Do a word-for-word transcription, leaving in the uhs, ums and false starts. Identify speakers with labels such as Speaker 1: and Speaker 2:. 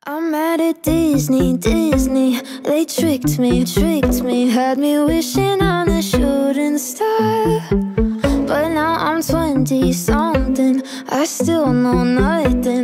Speaker 1: I'm mad at Disney, Disney. They tricked me, tricked me. Had me wishing on a shooting star. But now I'm twenty something, I still know nothing.